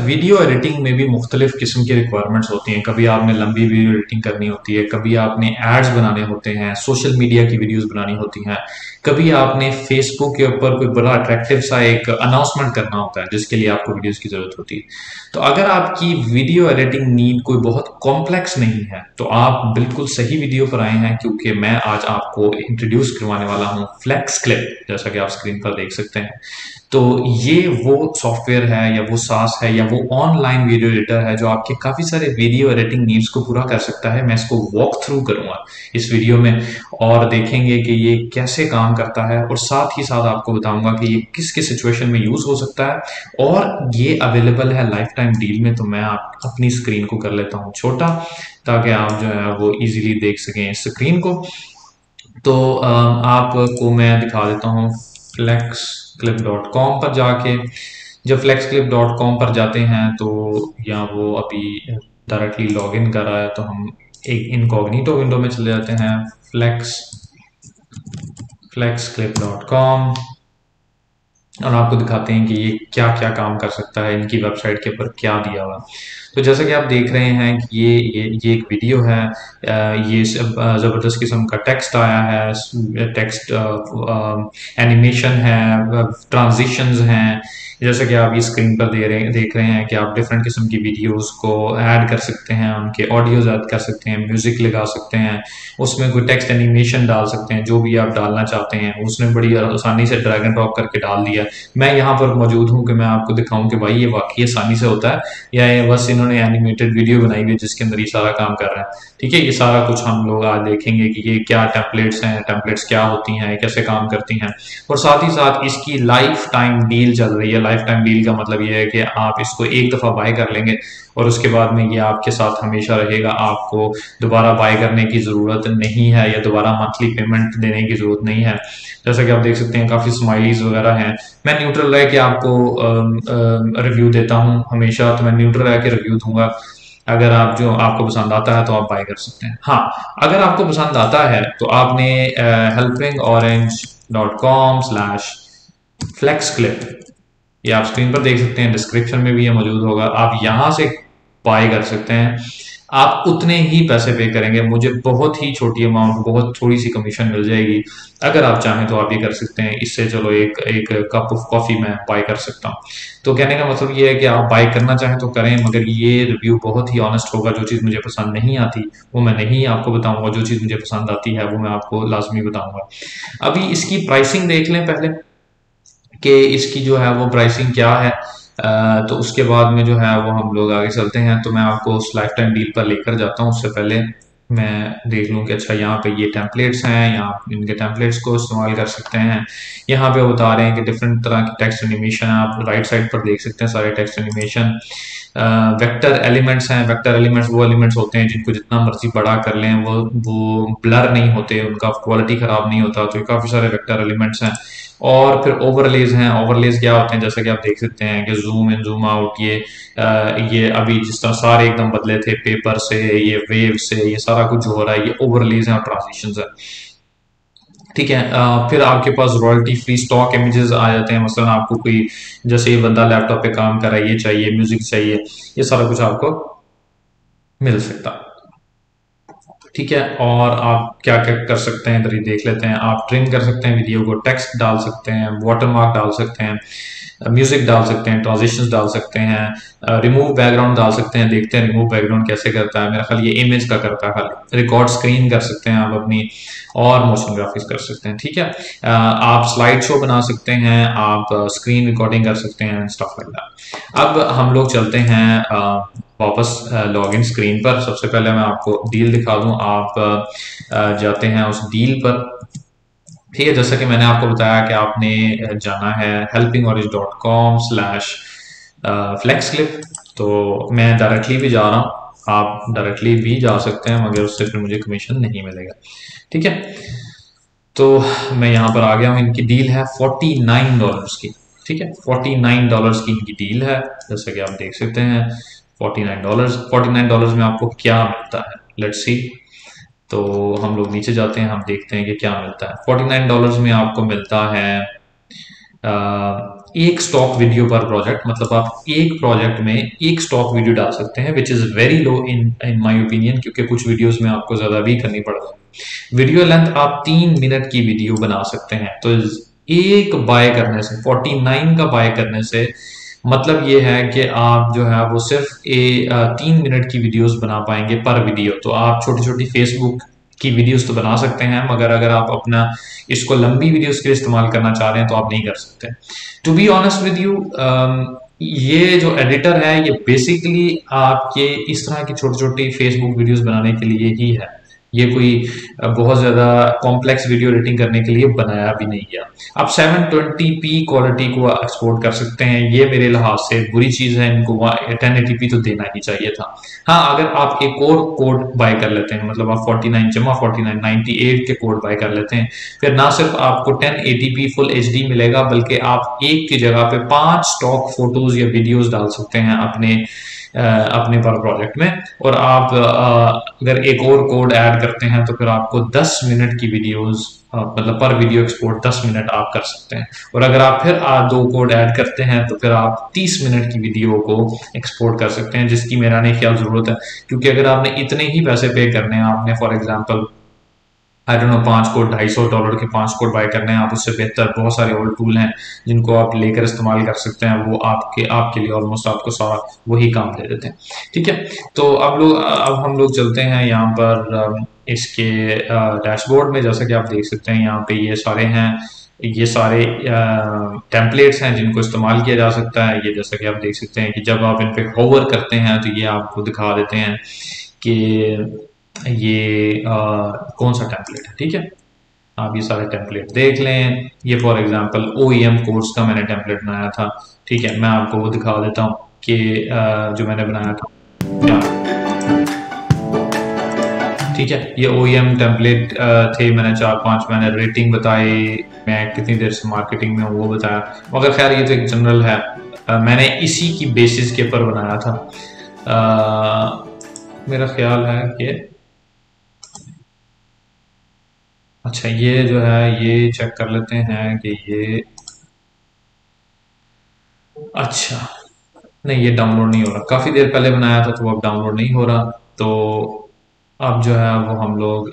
Video editing में भी मुख्तलिफ किस्म की रिक्वायरमेंट्स होती हैं। कभी आपने लंबी वीडियो एडिटिंग करनी होती है, कभी आपने एड्स बनाने होते हैं, सोशल मीडिया की वीडियोस बनानी होती हैं, कभी आपने फेसबुक के ऊपर कोई बड़ा अट्रैक्टिव सा एक अनाउंसमेंट करना होता है जिसके लिए आपको वीडियोस की ज़रूरत होती है। तो अगर आपकी वीडियो एडिटिंग नीड कोई बहुत कॉम्प्लेक्स नहीं है तो आप बिल्कुल सही वीडियो पर आए हैं, क्योंकि मैं आज आपको इंट्रोड्यूस करवाने वाला हूँ फ्लेक्स क्लिप, जैसा कि आप स्क्रीन पर देख सकते हैं। तो ये वो सॉफ्टवेयर है या वो सास है या वो ऑनलाइन वीडियो एडिटर है जो आपके काफ़ी सारे वीडियो एडिटिंग नीड्स को पूरा कर सकता है। मैं इसको वॉक थ्रू करूँगा इस वीडियो में और देखेंगे कि ये कैसे काम करता है, और साथ ही साथ आपको बताऊंगा कि ये किस किस सिचुएशन में यूज़ हो सकता है। और ये अवेलेबल है लाइफ टाइम डील में। तो मैं आप अपनी स्क्रीन को कर लेता हूँ छोटा ताकि आप जो है वो इजीली देख सकें इस स्क्रीन को। तो आपको मैं दिखा देता हूँ flexclip.com पर जाके। जब flexclip.com पर जाते हैं तो यहाँ वो अभी डायरेक्टली लॉगिन कर रहा है, तो हम एक इनकॉग्निटो विंडो में चले जाते हैं। flexclip.com और आपको दिखाते हैं कि ये क्या क्या काम कर सकता है, इनकी वेबसाइट के ऊपर क्या दिया हुआ। तो जैसा कि आप देख रहे हैं कि ये एक वीडियो है, ये ज़बरदस्त किस्म का टेक्स्ट आया है, टेक्स्ट एनिमेशन है, ट्रांजिशंस हैं। जैसा कि आप इस स्क्रीन पर देख रहे हैं कि आप डिफरेंट किस्म की वीडियोस को ऐड कर सकते हैं, उनके ऑडियोज ऐड कर सकते हैं, म्यूजिक लगा सकते हैं, उसमें कोई टेक्स्ट एनिमेशन डाल सकते हैं, जो भी आप डालना चाहते हैं उसने बड़ी आसानी से ड्रैग एंड ड्रॉप करके डाल दिया। मैं यहाँ पर मौजूद हूँ कि मैं आपको दिखाऊं कि भाई ये वाकई आसानी से होता है या ये बस इन्होंने एनिमेटेड वीडियो बनाई हुई है जिसके अंदर ये सारा काम कर रहा है। ठीक है, ये सारा कुछ हम लोग आज देखेंगे कि ये क्या टेम्पलेट्स हैं, टेम्पलेट्स क्या होती हैं, कैसे काम करती हैं, और साथ ही साथ इसकी लाइफ टाइम डील चल रही है। लाइफ टाइम डील का मतलब ये है कि आप इसको एक दफ़ा बाय कर लेंगे और उसके बाद में ये आपके साथ हमेशा रहेगा, आपको दोबारा बाय करने की ज़रूरत नहीं है या दोबारा मंथली पेमेंट देने की ज़रूरत नहीं है। जैसा कि आप देख सकते हैं काफ़ी स्माइलीज वगैरह हैं। मैं न्यूट्रल रह के आपको रिव्यू देता हूँ हमेशा, तो मैं न्यूट्रल रह के रिव्यू दूंगा। अगर आप जो आपको पसंद आता है तो आप बाय कर सकते हैं। हाँ, अगर आपको पसंद आता है तो आपने helpingorange.com/flexclip, ये आप स्क्रीन पर देख सकते हैं, डिस्क्रिप्शन में भी ये मौजूद होगा, आप यहाँ से बाय कर सकते हैं। आप उतने ही पैसे पे करेंगे, मुझे बहुत ही छोटी अमाउंट, बहुत थोड़ी सी कमीशन मिल जाएगी। अगर आप चाहें तो आप ये कर सकते हैं, इससे चलो एक एक कप ऑफ कॉफ़ी मैं बाय कर सकता हूँ। तो कहने का मतलब ये है कि आप बाय करना चाहें तो करें, मगर ये रिव्यू बहुत ही ऑनेस्ट होगा। जो चीज़ मुझे पसंद नहीं आती वो मैं नहीं आपको बताऊंगा, जो चीज़ मुझे पसंद आती है वो मैं आपको लाजमी बताऊंगा। अभी इसकी प्राइसिंग देख लें पहले कि इसकी जो है वो प्राइसिंग क्या है, तो उसके बाद में जो है वो हम लोग आगे चलते हैं। तो मैं आपको उस लाइफ टाइम डील पर लेकर जाता हूँ। उससे पहले मैं देख लूँ कि अच्छा यहाँ पे ये टेम्पलेट्स हैं, यहाँ आप इनके टेम्पलेट्स को इस्तेमाल कर सकते हैं। यहाँ पे बता रहे हैं कि डिफरेंट तरह की टेक्स्ट एनिमेशन, आप राइट साइड पर देख सकते हैं सारे टेक्स्ट एनिमेशन। वेक्टर एलिमेंट्स हैं। वेक्टर एलिमेंट्स वो एलिमेंट्स होते हैं जिनको जितना मर्जी बड़ा कर लें वो ब्लर नहीं होते, उनका क्वालिटी ख़राब नहीं होता। तो ये काफ़ी सारे वेक्टर एलिमेंट्स हैं। और फिर ओवरलेज हैं। ओवरलेज क्या होते हैं, जैसा कि आप देख सकते हैं कि जूम इन जूम आउट, ये अभी जिस तरह सारे एकदम बदले थे पेपर से, ये वेव से, ये सारा कुछ जो हो रहा है ये ओवरलेज हैं और ट्रांजिशंस है। ठीक है, फिर आपके पास रॉयल्टी फ्री स्टॉक इमेजेस आ जाते हैं। मसलन आपको कोई, जैसे ये बंदा लैपटॉप पे काम कर रहा है, ये चाहिए, म्यूजिक चाहिए, ये सारा कुछ आपको मिल सकता है। ठीक है, और आप क्या क्या कर सकते हैं इधर ही देख लेते हैं। आप ट्रिम कर सकते हैं वीडियो को, टेक्स्ट डाल सकते हैं, वाटरमार्क डाल सकते हैं, म्यूजिक डाल सकते हैं, ट्रांजिशंस डाल सकते हैं, रिमूव बैकग्राउंड डाल सकते हैं। देखते हैं रिमूव बैकग्राउंड कैसे करता है। मेरा ख्याल ये इमेज का करता है खाली। रिकॉर्ड स्क्रीन कर सकते हैं आप अपनी, और मोशन ग्राफिक्स कर सकते हैं। ठीक है, आप स्लाइड शो बना सकते हैं, आप स्क्रीन रिकॉर्डिंग कर सकते हैं, स्टफ लाइक दैट। अब हम लोग चलते हैं वापस लॉगिन स्क्रीन पर। सबसे पहले मैं आपको डील दिखा दूं। आप जाते हैं उस डील पर। ठीक है, जैसा कि मैंने आपको बताया कि आपने जाना है helpingorange.com/flexclip। तो मैं डायरेक्टली भी जा रहा हूँ, आप डायरेक्टली भी जा सकते हैं, मगर उससे फिर मुझे कमीशन नहीं मिलेगा। ठीक है, तो मैं यहाँ पर आ गया हूँ। इनकी डील है $49 की। ठीक है, $49 की इनकी डील है, जैसा कि आप देख सकते हैं। $49 में आपको क्या मिलता है, लेट्स सी। तो हम लोग नीचे जाते हैं, हम देखते हैं कि क्या मिलता है। $49 में आपको मिलता है एक स्टॉक वीडियो पर प्रोजेक्ट, मतलब आप एक प्रोजेक्ट में एक स्टॉक वीडियो डाल सकते हैं, which is very low in my opinion, क्योंकि कुछ वीडियोस में आपको ज़्यादा भी करनी पड़ जाएगी। वीडियो लेंथ आप 3 मिनट की वीडियो बना सकते हैं। तो एक बाय करने से, 49 का बाय करने से मतलब ये है कि आप जो है वो सिर्फ 3 मिनट की वीडियोस बना पाएंगे पर वीडियो। तो आप छोटी छोटी फेसबुक की वीडियोस तो बना सकते हैं, मगर अगर आप अपना इसको लंबी वीडियोस के लिए इस्तेमाल करना चाह रहे हैं तो आप नहीं कर सकते। To be honest with you, ये जो एडिटर है ये बेसिकली आपके इस तरह की छोटी छोटी फेसबुक वीडियोस बनाने के लिए ही है। ये कोई बहुत ज़्यादा कॉम्प्लेक्स वीडियो एडिटिंग करने के लिए बनाया भी नहीं गया। आप 720p क्वालिटी को एक्सपोर्ट कर सकते हैं, ये मेरे लिहाज से बुरी चीज़ है, इनको 1080p तो देना ही चाहिए था। हाँ, अगर आप एक और कोड बाय कर लेते हैं, मतलब आप 49 जमा 49 98 के कोड बाय कर लेते हैं, फिर ना सिर्फ आपको 1080p फुल एचडी मिलेगा, बल्कि आप एक की जगह पे 5 स्टॉक फोटोज या वीडियोस डाल सकते हैं अपने पर प्रोजेक्ट में। और आप अगर एक और कोड ऐड करते हैं तो फिर आपको 10 मिनट की वीडियोस, मतलब पर वीडियो एक्सपोर्ट 10 मिनट आप कर सकते हैं। और अगर आप फिर 2 कोड ऐड करते हैं तो फिर आप 30 मिनट की वीडियो को एक्सपोर्ट कर सकते हैं, जिसकी मेरा नहीं ख्याल जरूरत है। क्योंकि अगर आपने इतने ही पैसे पे करने हैं, आपने for example I don't know 5 code $250 के 5 कोड बाय करने हैं, आप उससे बेहतर बहुत सारे और टूल हैं जिनको आप लेकर इस्तेमाल कर सकते हैं, वो आपके लिए ऑलमोस्ट आपको सारा वही काम दे देते हैं। ठीक है, तो अब हम लोग चलते हैं यहाँ पर इसके डैशबोर्ड में। जैसा कि आप देख सकते हैं यहाँ पे ये सारे हैं, ये सारे टेम्पलेट्स हैं जिनको इस्तेमाल किया जा सकता है। ये जैसा कि आप देख सकते हैं कि जब आप इन पे होवर करते हैं तो ये आपको दिखा देते हैं कि ये कौन सा टेम्पलेट है। ठीक है, आप ये सारे टेम्पलेट देख लें। ये फॉर एग्जांपल OEM कोर्स का मैंने टेम्पलेट बनाया था। ठीक है, मैं आपको वो दिखा देता हूँ कि जो मैंने बनाया था। ठीक है, ये OEM टेम्पलेट थे, मैंने 4-5 मैंने रेटिंग बताई, मैं कितनी देर से मार्केटिंग में हूँ वो बताया। मगर खैर ये तो एक जनरल है, मैंने इसी की बेसिस के ऊपर बनाया था। मेरा ख्याल है कि अच्छा, ये जो है ये चेक कर लेते हैं कि ये, अच्छा नहीं, ये डाउनलोड नहीं हो रहा। काफ़ी देर पहले बनाया था तो अब डाउनलोड नहीं हो रहा। तो अब जो है वो हम लोग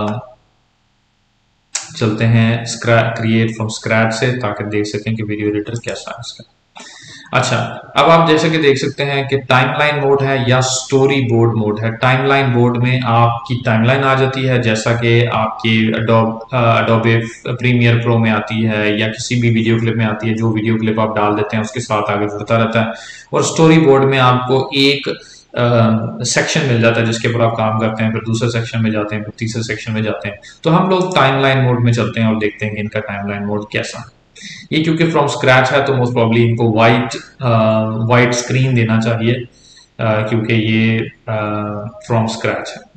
चलते हैं क्रिएट फ्रॉम स्क्रैच से, ताकि देख सकें कि वीडियो एडिटर कैसा है इसका। अच्छा, अब आप जैसे कि देख सकते हैं कि टाइमलाइन मोड है या स्टोरी बोर्ड मोड है। टाइमलाइन बोर्ड में आपकी टाइमलाइन आ जाती है, जैसा कि आपकी अडोबे प्रीमियर प्रो में आती है या किसी भी वीडियो क्लिप में आती है। जो वीडियो क्लिप आप डाल देते हैं उसके साथ आगे जुड़ता रहता है। और स्टोरी बोर्ड में आपको एक सेक्शन मिल जाता है जिसके ऊपर आप काम करते हैं, फिर दूसरे सेक्शन में जाते हैं, फिर तीसरे सेक्शन में जाते हैं। तो हम लोग टाइमलाइन मोड में चलते हैं और देखते हैं कि इनका टाइमलाइन मोड कैसा है। ये क्योंकि फ्रॉम स्क्रैच है तो मोस्ट प्रॉब्ली इनको वाइट स्क्रीन देना चाहिए, क्योंकि ये फ्रॉम स्क्रैच है।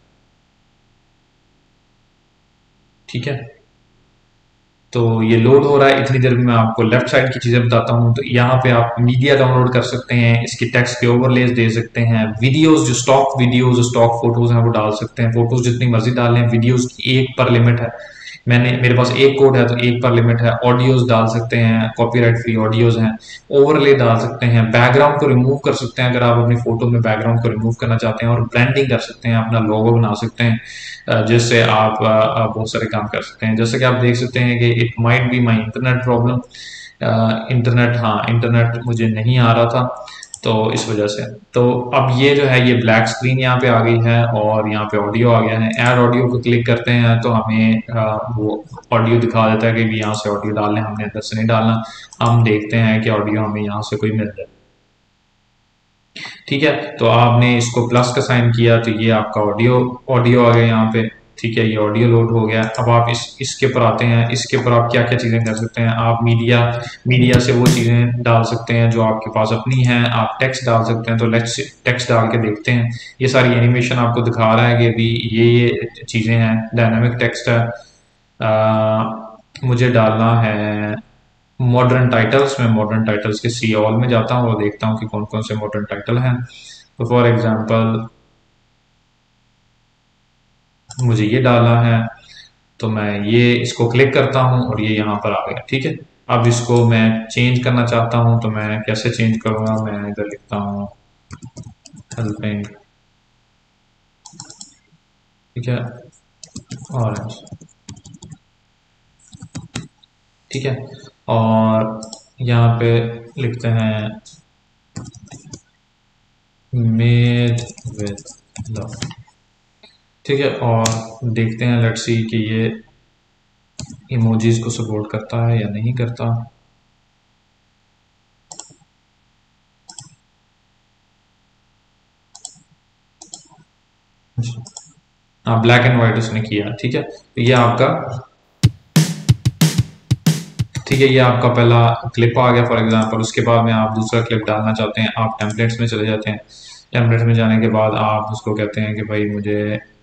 ठीक है, तो ये लोड हो रहा है। इतनी देर में मैं आपको लेफ्ट साइड की चीज़ें बताता हूँ। तो यहाँ पे आप मीडिया डाउनलोड कर सकते हैं, इसकी टेक्स्ट के ओवरलेज दे सकते हैं, वीडियोस जो स्टॉक वीडियोस जो स्टॉक फोटोज हैं वो डाल सकते हैं। फोटोज जितनी मर्जी डाल लें, वीडियोस की एक पर लिमिट है। मेरे पास एक कोड है तो एक पर लिमिट है। ऑडियोज डाल सकते हैं, कॉपीराइट फ्री ऑडियोज हैं। ओवरले डाल सकते हैं, बैकग्राउंड को रिमूव कर सकते हैं अगर आप अपनी फोटो में बैकग्राउंड को रिमूव करना चाहते हैं, और ब्रांडिंग कर सकते हैं, अपना लोगो बना सकते हैं, जिससे आप बहुत सारे काम कर सकते हैं। जैसे कि आप देख सकते हैं कि it might be my internet problem. Internet, हाँ इंटरनेट मुझे नहीं आ रहा था तो इस वजह से। तो अब ये जो है ये ब्लैक स्क्रीन यहाँ पे आ गई है और यहाँ पे ऑडियो आ गया है। ऐड ऑडियो को क्लिक करते हैं तो हमें वो ऑडियो दिखा देता है कि यहाँ से ऑडियो डालना है, हमने अंदर से नहीं डालना। हम देखते हैं कि ऑडियो हमें यहाँ से कोई मिल जाए। ठीक है, तो आपने इसको प्लस का साइन किया तो ये आपका ऑडियो ऑडियो आ गया यहाँ पे। ठीक है, ये ऑडियो लोड हो गया। अब आप इसके ऊपर आते हैं। इसके ऊपर आप क्या क्या चीज़ें कर सकते हैं। आप मीडिया से वो चीज़ें डाल सकते हैं जो आपके पास अपनी हैं। आप टेक्स्ट डाल सकते हैं, तो लेट्स टेक्स्ट डाल के देखते हैं। ये सारी एनिमेशन आपको दिखा रहा है कि अभी ये चीज़ें हैं। डायनामिक टेक्स्ट है। मुझे डालना है मॉडर्न टाइटल्स। मैं मॉडर्न टाइटल्स के सी ऑल में जाता हूँ और देखता हूँ कि कौन कौन से मॉडर्न टाइटल हैं। तो फॉर एग्जांपल मुझे ये डालना है, तो मैं ये इसको क्लिक करता हूँ और ये यहाँ पर आ गया। ठीक है, अब इसको मैं चेंज करना चाहता हूँ, तो मैं कैसे चेंज करूँगा? मैं इधर लिखता हूँ हेल्पिंग, ठीक है, ऑरेंज, ठीक है, और यहाँ पे लिखते हैं मेड विद लव, ठीक है, और देखते हैं, लेट्स सी कि ये इमोजीज को सपोर्ट करता है या नहीं करता। हाँ, ब्लैक एंड व्हाइट उसने किया, ठीक है, तो ये आपका, ठीक है, ये आपका पहला क्लिप आ गया फॉर एग्जांपल। उसके बाद में आप दूसरा क्लिप डालना चाहते हैं, आप टेम्पलेट्स में चले जाते हैं। टेम्पलेट्स में जाने के बाद आप उसको कहते हैं कि भाई मुझे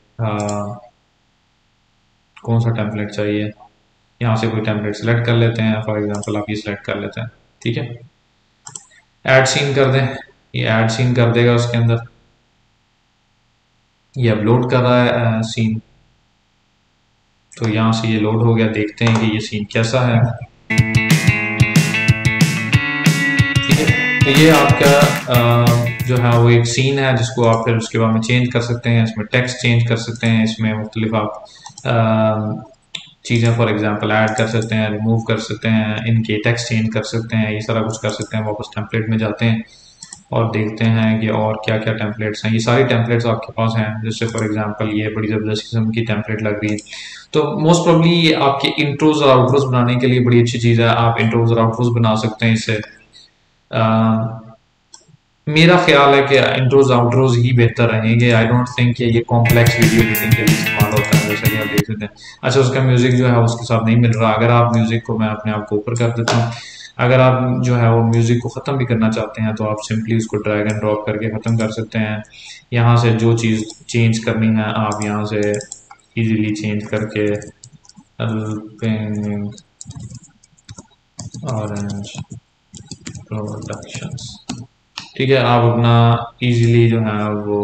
कौन सा टेम्पलेट चाहिए, यहाँ से कोई टेम्पलेट सेलेक्ट कर लेते हैं, फॉर एग्जांपल आप ये सेलेक्ट कर लेते हैं, ठीक है, ऐड सीन कर दें, ये ऐड सीन कर देगा उसके अंदर, ये अपलोड कर रहा है सीन, तो यहाँ से ये लोड हो गया, देखते हैं कि ये सीन कैसा है, ठीक है, तो ये आपका जो है वो एक सीन है जिसको आप फिर उसके बाद में चेंज कर सकते हैं, इसमें टेक्स्ट चेंज कर सकते हैं, इसमें मुख्तलिफ आप चीज़ें फॉर एग्जांपल ऐड कर सकते हैं, रिमूव कर सकते हैं, इनके टेक्स्ट चेंज कर सकते हैं, ये सारा कुछ कर सकते हैं। वापस टेम्पलेट में जाते हैं और देखते हैं कि और क्या क्या टेम्पलेट्स हैं। ये सारी टेम्पलेट्स आपके पास हैं, जैसे फॉर एग्जांपल ये बड़ी ज़बरदस्त किस्म की टेम्पलेट लग रही है, तो मोस्ट प्रॉब्ली ये आपके इंट्रोज और आउट्रोज बनाने के लिए बड़ी अच्छी चीज़ है। आप इंट्रोज और आउट्रोज बना सकते हैं इससे। मेरा ख्याल है कि इंट्रोज आउट्रोज ही बेहतर रहेंगे। आई डोंट थिंक कि ये कॉम्प्लेक्स वीडियो एडिटिंग के लिए इस्तेमाल होता है, जैसा कि आप देख सकते हैं। अच्छा, उसका म्यूजिक जो है उसके साथ नहीं मिल रहा। अगर आप म्यूजिक को, मैं अपने आप को ऊपर कर देता हूँ, अगर आप जो है वो म्यूजिक को ख़त्म भी करना चाहते हैं तो आप सिंपली उसको ड्रैग एंड ड्रॉप करके ख़त्म कर सकते हैं। यहाँ से जो चीज़ चेंज करनी है आप यहाँ से इजीली चेंज करके ऑरेंज प्रोडक्शंस, ठीक है, आप अपना इजीली जो है वो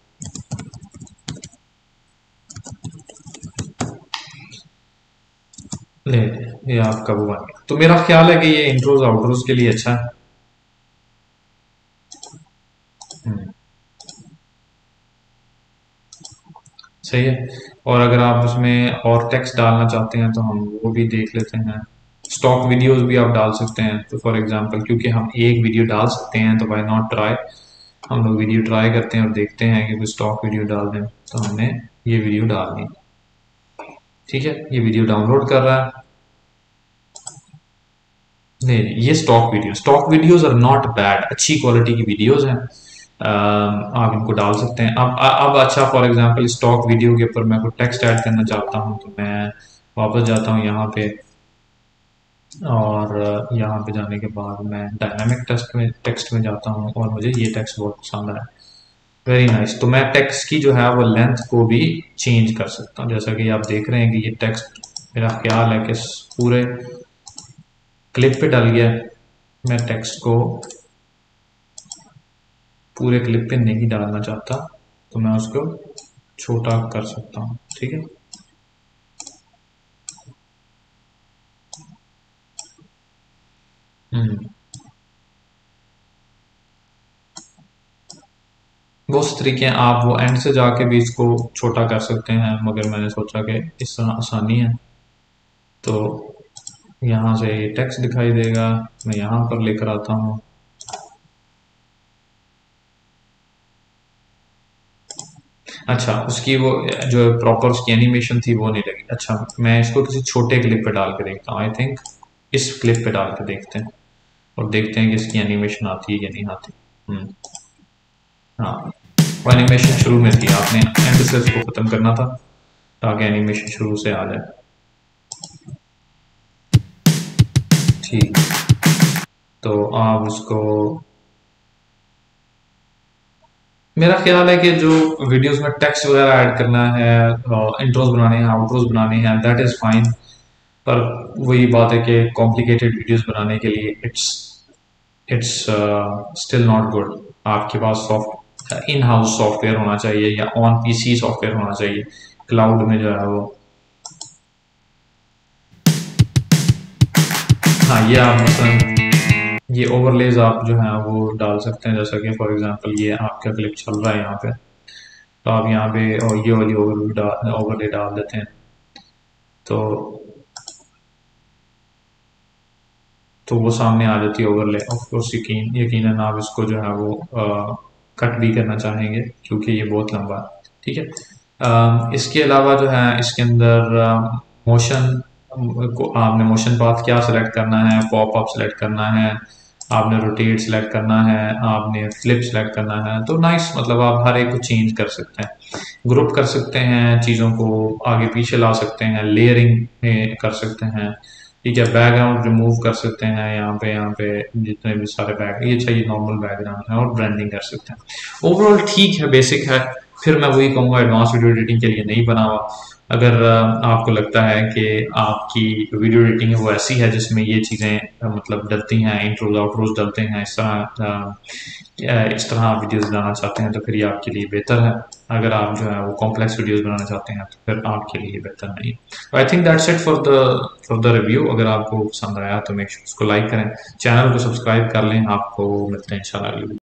ले, ये आपका वो बन गया। तो मेरा ख्याल है कि ये इंट्रोज आउट्रोज के लिए अच्छा है। सही है। और अगर आप उसमें और टेक्स्ट डालना चाहते हैं तो हम वो भी देख लेते हैं। स्टॉक वीडियोस भी आप डाल सकते हैं, तो फॉर एग्जांपल क्योंकि हम एक वीडियो डाल सकते हैं तो बाय नॉट ट्राई, हम लोग वीडियो ट्राई करते हैं और देखते हैं कि कोई स्टॉक वीडियो डाल दें, तो हमने ये वीडियो डाल दी, ठीक है, ये वीडियो डाउनलोड कर रहा है। नहीं, ये stock videos are not bad, अच्छी क्वालिटी की वीडियोस हैं। आप इनको डाल सकते हैं। अब अच्छा, फॉर एग्जांपल स्टॉक वीडियो के ऊपर मैं कोई टेक्स्ट ऐड करना चाहता हूँ, तो मैं वापस जाता हूँ यहाँ पे, और यहाँ पे जाने के बाद मैं डायनामिक टेक्स्ट में जाता हूँ और मुझे ये टेक्स्ट बहुत पसंद आया, वेरी नाइस। तो मैं टेक्स्ट की जो है वो लेंथ को भी चेंज कर सकता हूँ, जैसा कि आप देख रहे हैं कि ये टेक्स्ट, मेरा ख्याल है कि पूरे क्लिप पे डल गया। मैं टेक्स्ट को पूरे क्लिप पे नहीं डालना चाहता, तो मैं उसको छोटा कर सकता हूँ, ठीक है। बहुत तरीके हैं, आप वो एंड से जाके भी इसको छोटा कर सकते हैं, मगर मैंने सोचा कि इस तरह आसानी है, तो यहाँ से ये टेक्स्ट दिखाई देगा, मैं यहाँ पर लेकर आता हूँ, अच्छा, उसकी वो जो प्रॉपर उसकी एनिमेशन थी वो नहीं लगी। अच्छा, मैं इसको किसी छोटे क्लिप पे डाल के देखता हूँ, आई थिंक इस क्लिप पे डाल के देखते हैं और देखते हैं कि इसकी एनिमेशन आती है या नहीं आती। हाँ, वो एनिमेशन शुरू में थी, आपने एंड से उसको ख़त्म करना था ताकि एनिमेशन शुरू से आ जाए, ठीक। तो आप उसको, मेरा ख्याल है कि जो वीडियोस में टेक्स्ट वगैरह ऐड करना है, इंट्रोज बनाने हैं, आउट्रोज बनाने हैं, दैट इज़ फाइन, पर वही बात है कि कॉम्प्लिकेटेड वीडियोस बनाने के लिए इट्स स्टिल नॉट गुड। आपके पास सॉफ्ट इन हाउस सॉफ्टवेयर होना चाहिए या ऑन पीसी सॉफ्टवेयर होना चाहिए, क्लाउड में जो है वो हाँ, ये आप मसलन ये ओवरलेज आप जो है वो डाल सकते हैं, जैसा कि फॉर एग्जांपल ये आपका क्लिप चल रहा है यहाँ पे, तो आप यहाँ पे और ये वाली ओवरले डाल देते हैं, तो वो सामने आ जाती है ओवरले। ऑफ कोर्स यकीनन आप इसको जो है वो कट भी करना चाहेंगे क्योंकि ये बहुत लंबा है, ठीक है। इसके अलावा जो है इसके अंदर मोशन को आपने मोशन पाथ क्या सिलेक्ट करना है, पॉप अप सिलेक्ट करना है, आपने रोटेट सिलेक्ट करना है, आपने फ्लिप सिलेक्ट करना है, तो नाइस, मतलब आप हर एक को चेंज कर सकते हैं, ग्रुप कर सकते हैं, चीज़ों को आगे पीछे ला सकते हैं, लेयरिंग में कर सकते हैं, ठीक है। बैकग्राउंड रिमूव कर सकते हैं, यहाँ पे जितने भी सारे बैक, ये चाहिए नॉर्मल बैकग्राउंड है, और ब्रांडिंग कर सकते हैं। ओवरऑल ठीक है, बेसिक है। फिर मैं वही कहूँगा, एडवांस वीडियो एडिटिंग के लिए नहीं बना हुआ। अगर आपको लगता है कि आपकी वीडियो एडिटिंग है वो ऐसी है जिसमें ये चीज़ें मतलब डलती हैं, इंट्रोज आउट्रोज डलते हैं, इस तरह आप वीडियोस बनाना चाहते हैं तो फिर ये आपके लिए बेहतर है। अगर आप जो है वो कॉम्प्लेक्स वीडियोस बनाना चाहते हैं तो फिर आपके लिए बेहतर नहीं। I think that's it for the review. अगर आपको पसंद आया तो मेक श्योर उसको लाइक करें, चैनल को सब्सक्राइब कर लें। आपको मिलते हैं इंशाल्लाह।